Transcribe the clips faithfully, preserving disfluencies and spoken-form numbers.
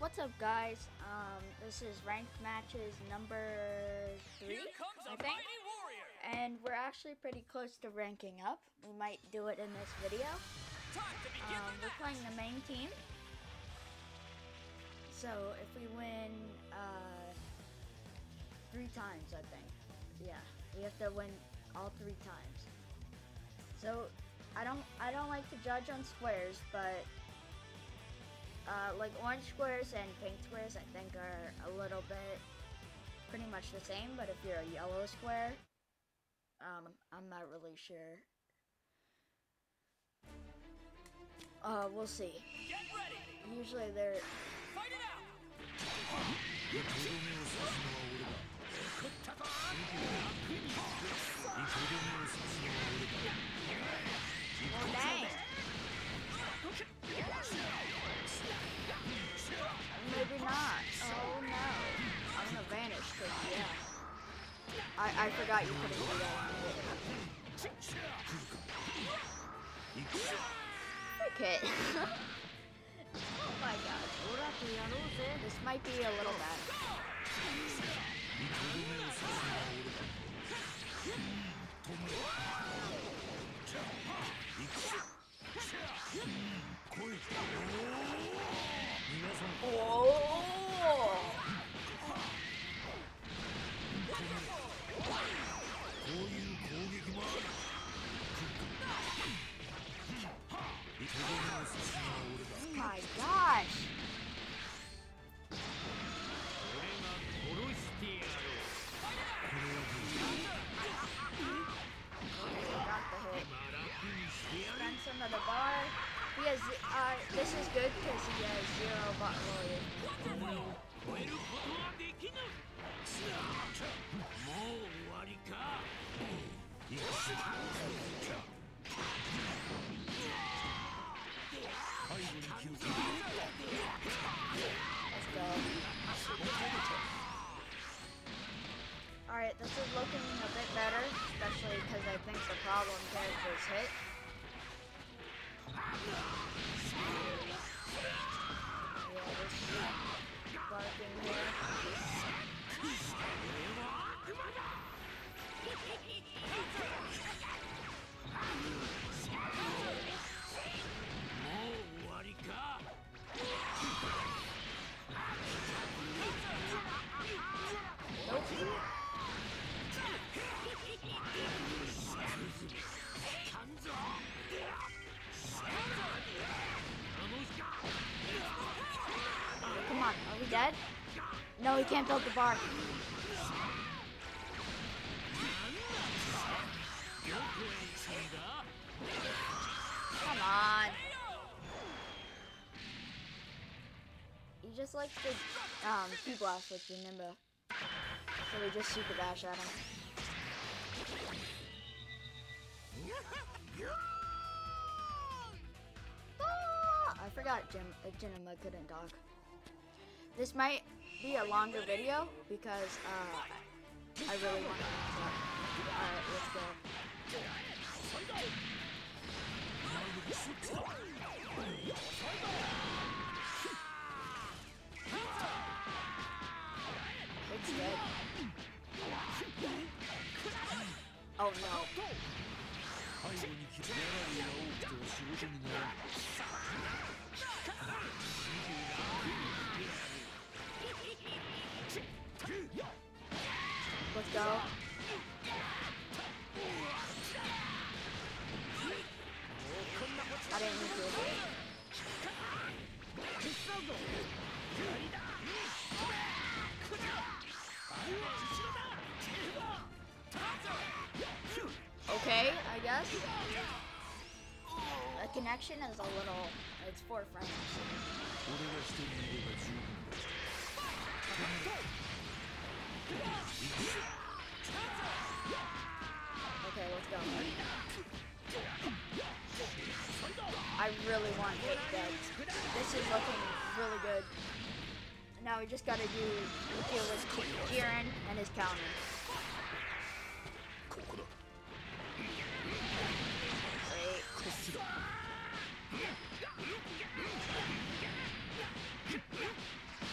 What's up, guys? Um, this is ranked matches number three, I think, and we're actually pretty close to ranking up. We might do it in this video. Um, we're playing the main team, so if we win uh, three times, I think, yeah, we have to win all three times. So I don't, I don't like to judge on squares, but Uh, like orange squares and pink squares I think are a little bit pretty much the same, but if you're a yellow square, um, I'm not really sure. Uh, we'll see. Get ready. Usually they're... Fight it out. Oh, dang. Maybe not. Oh no. I'm gonna vanish, cause yeah. I I forgot you couldn't do that. Okay. Oh my gosh. This might be a little bad. Oh! Oh my gosh! Spend some of the bar. He has, uh, this is good because he has zero bot loyalty. Let's go. Alright, this is looking a bit better, especially because I think the problem characters hit. Yeah, this barking here. Nope. Come on, are we dead? No, he can't build the bar. Come on. He just likes to um, Q-blast with Janemba. So we just super dash at him. Ah, I forgot Jim, uh, Janemba couldn't talk. This might be a longer video because uh, I really want to talk. Alright, let's go. It's dead. Oh no. Let's go. I didn't need to. Okay, I guess. The connection is a little, it's four frames. Okay, let's go. I really want to take dead. This is looking really good. Now we just gotta do deal with Kieran and his counter. Wait.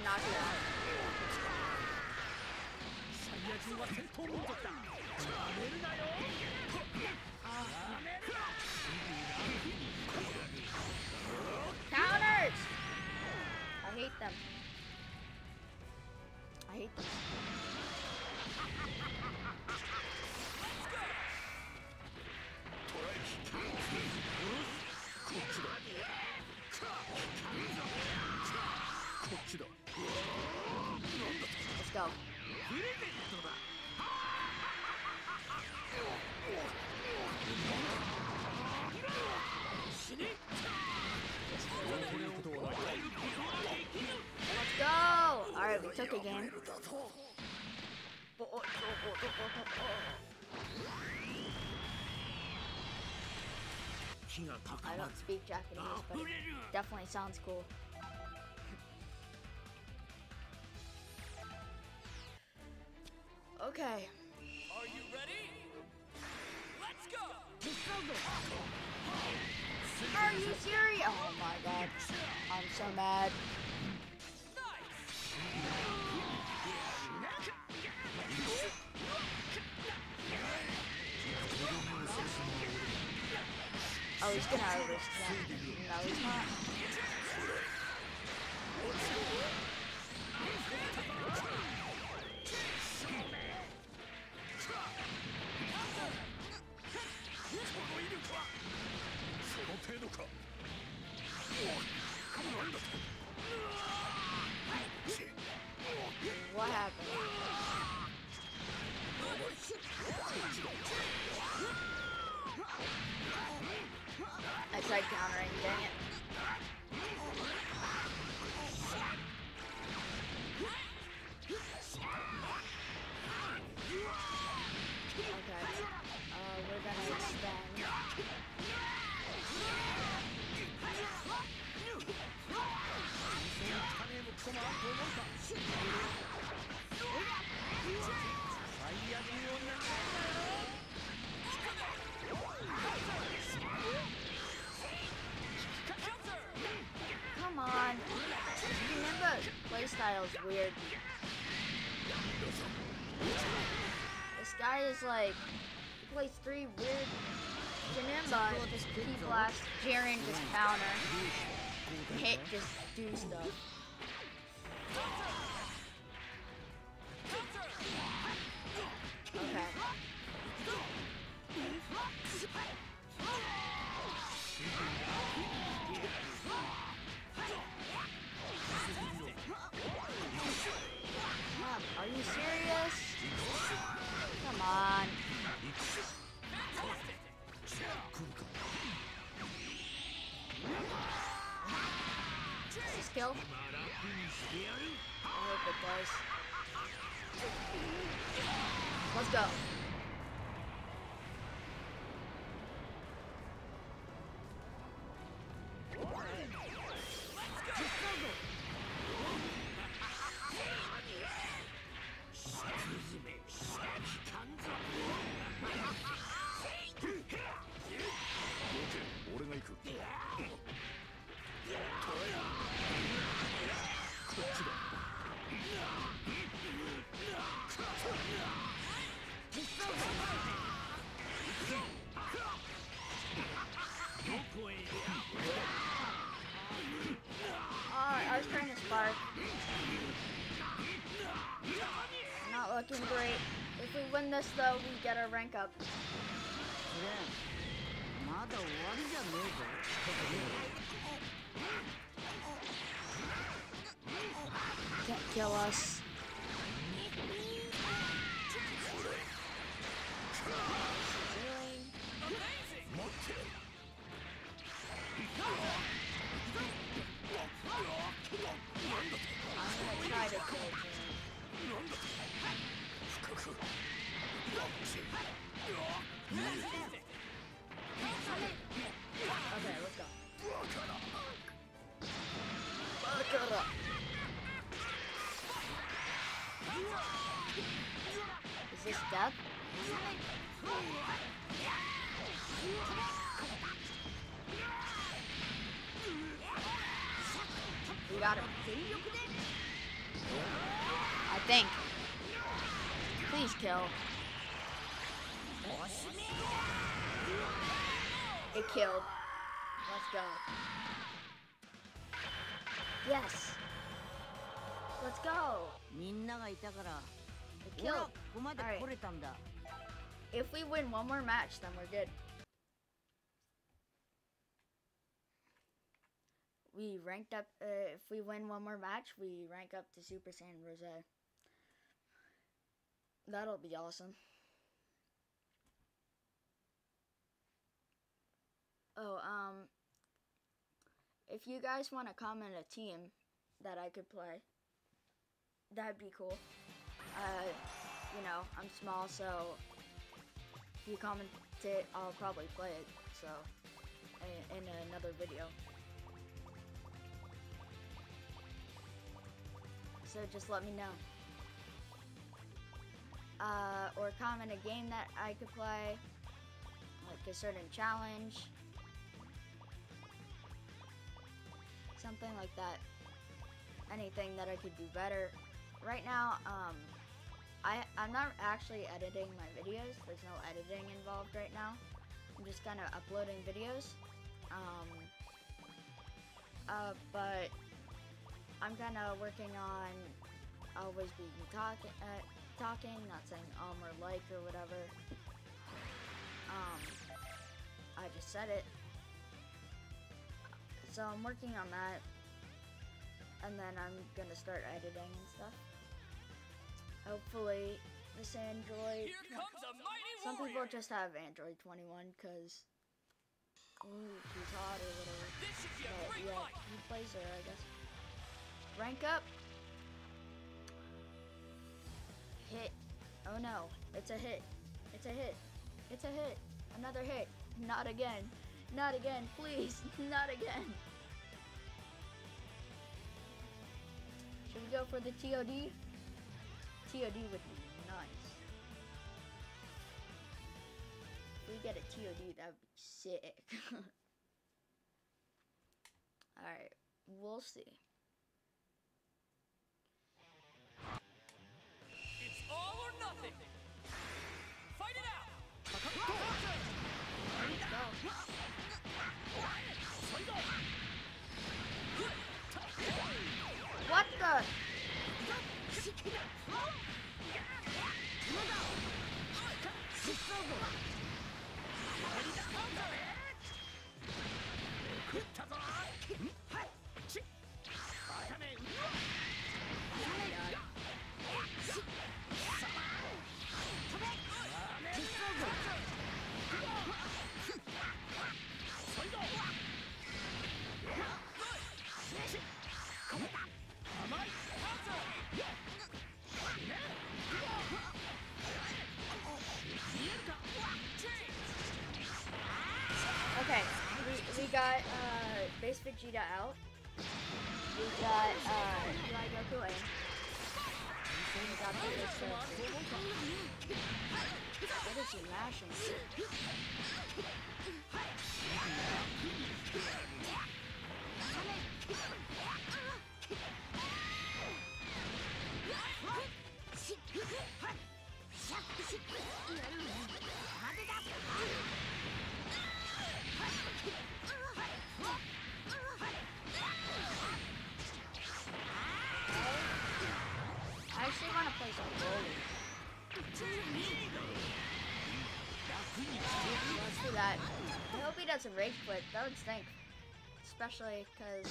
can knock you out. Counters! I hate them. I hate them. Let's go. Let's go! Alright, we took a game. I don't speak Japanese, but it definitely sounds cool. Okay. Are you ready? Let's go! Are you serious? Oh my god. I'm so mad. Oh, he's gonna overwrist that. No, he's not. What happened? I tried countering, dang it. Okay. Uh, we're gonna extend. Come on. Remember, playstyle is weird. This guy is like, he plays three weird Janemba, just key blast, Jiren just counter, hit just do stuff. Okay. Are you serious? Come on. Does this kill? I hope it does. Let's go. I was trying to spark. Not looking great. If we win this though, we get our rank up. Can't kill us. I'm gonna try to kill him. Okay, let's go. Is this death? We got him. I think. Please kill. It killed. Let's go. Yes. Let's go. It killed. Alright. If we win one more match, then we're good. We ranked up, uh, if we win one more match, we rank up to Super Saiyan Rose. That'll be awesome. Oh, um, if you guys want to comment a team that I could play, that'd be cool. Uh, you know, I'm small, so if you comment it, I'll probably play it, so, in, in another video. So just let me know. Uh, or comment a game that I could play, like a certain challenge, something like that. Anything that I could do better. Right now, um, I, I'm not actually editing my videos. There's no editing involved right now. I'm just kind of uploading videos. Um, uh, but I'm kind of working on always being talking, uh, talking, not saying um or like or whatever. Um, I just said it. So I'm working on that, and then I'm gonna start editing and stuff. Hopefully, this Android. Here comes a mighty Some warrior. people just have Android twenty-one because ooh, he's hot or whatever. This should be a But great yeah, fight. he plays there, I guess. Rank up. Hit. Oh no, it's a hit. It's a hit. It's a hit. Another hit. Not again. Not again, please. Not again. Should we go for the T O D? T O D would be nice. If we get a T O D, that would be sick. Alright, we'll see. It's all or nothing. Fight it out. Let's go. What the? Okay, we, we got uh, base Vegeta out. We got uh, Eli Goku in. We got the What is he mashing? I actually want to play some bowling. Let's do that. I hope he doesn't rage quit. That would stink. Especially because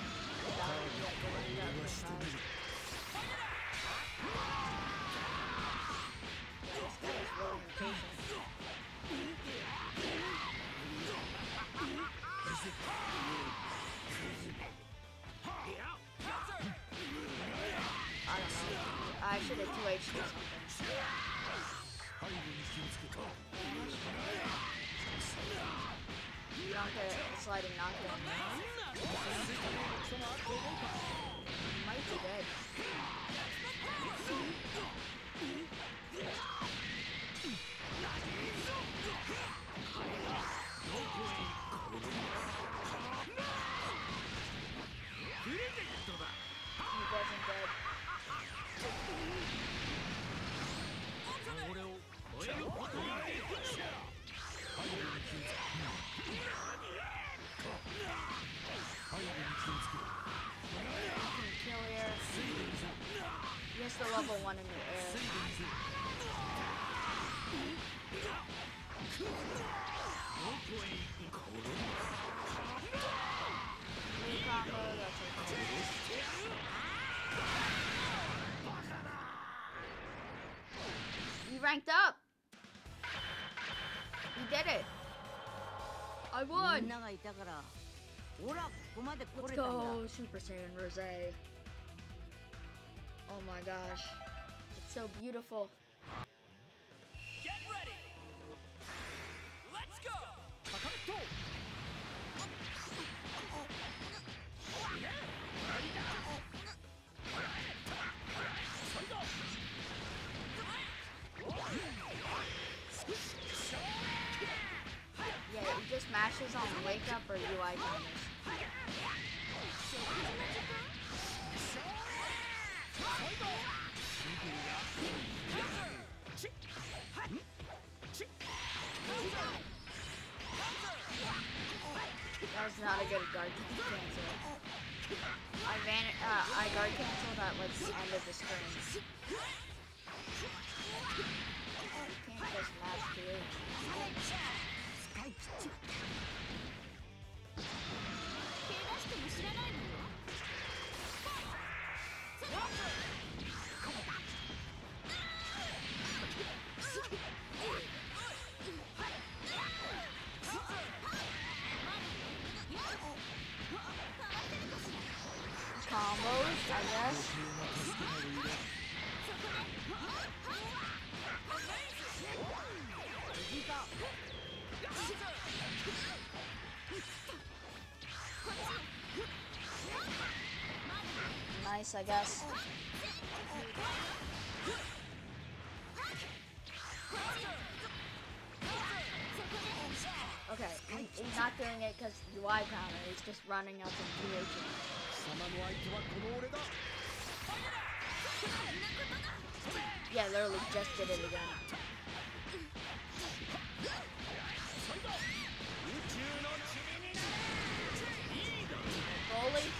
this guy is really impatient. I don't know. I should have two H D something. You don't get a sliding knockdown. He might be dead. He wasn't dead. the level one in the air. New combo, that's okay. You ranked up! You did it! I won! Let's go, Super Saiyan Rose. Oh my gosh. It's so beautiful. Get ready. Let's go. Yeah, it just mashes on wake up or U I counters. That was not a good guard cancel. I van uh, I guard canceled at like the end of the screen. You can't just match through. Combos, I guess. Nice, I guess. Okay, he's not doing it because U I counter, he's just running up and P H. Yeah, literally just did it again. Bully.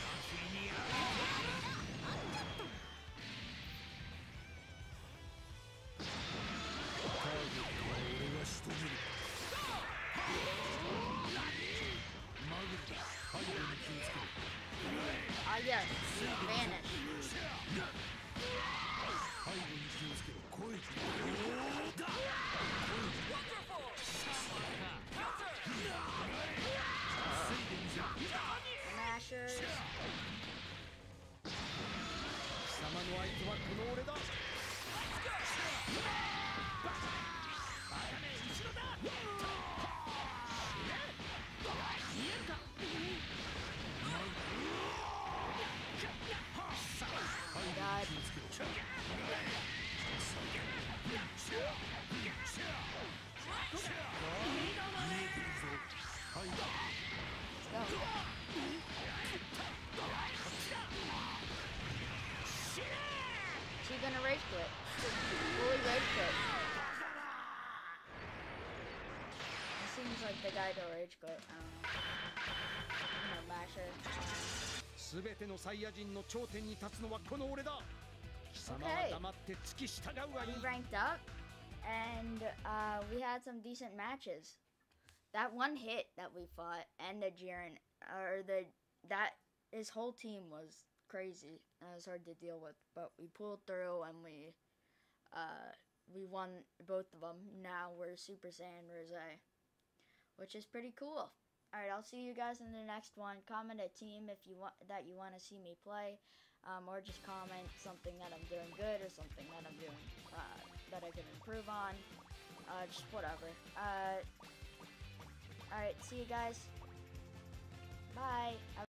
Ah, yes, vanish. Mashers. God. Let's go. She's gonna rage quit. Fully rage quit. It seems like the guy to rage quit. I don't know. I'm gonna mash her. Okay. We ranked up, and uh, we had some decent matches. That one hit that we fought, and the Jiren, or the that his whole team was crazy. It was hard to deal with, but we pulled through and we uh, we won both of them. Now we're Super Saiyan Rose, which is pretty cool. All right, I'll see you guys in the next one. Comment a team if you want that you want to see me play, um, or just comment something that I'm doing good or something that I'm doing uh, that I can improve on. Uh, just whatever. Uh, all right, see you guys. Bye.